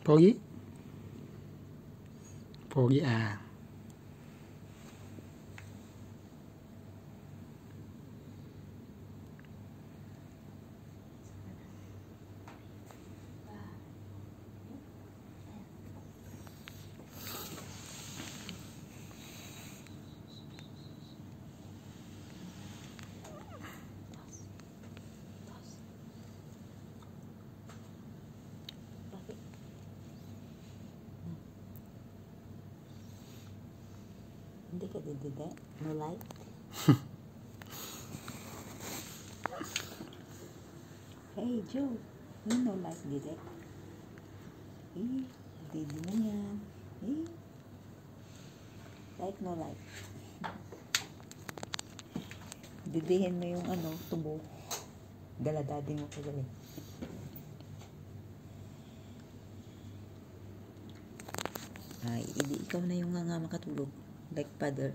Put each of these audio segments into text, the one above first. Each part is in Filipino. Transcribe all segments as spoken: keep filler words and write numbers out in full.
Pogi? Pogi ah. Hindi ka didide? No light? Hey Joe, you no light dide? Eh, didi na yan. Eh, like no light. Didihin mo yung ano, tubo. Daladadi mo ka gali. Ay, hindi ikaw na yung nga nga makatulog. Like father.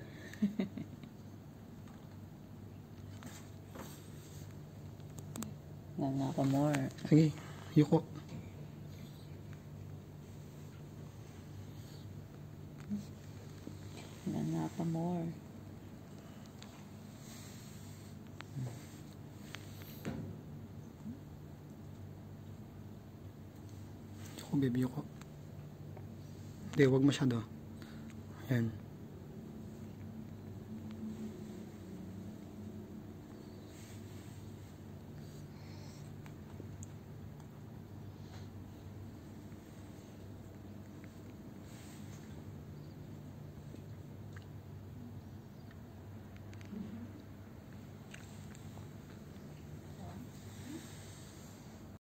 Nga nga pa more. Sige, yuko. Nga nga pa more. Yuko, baby, yuko. Hindi, huwag masyado. Ayan.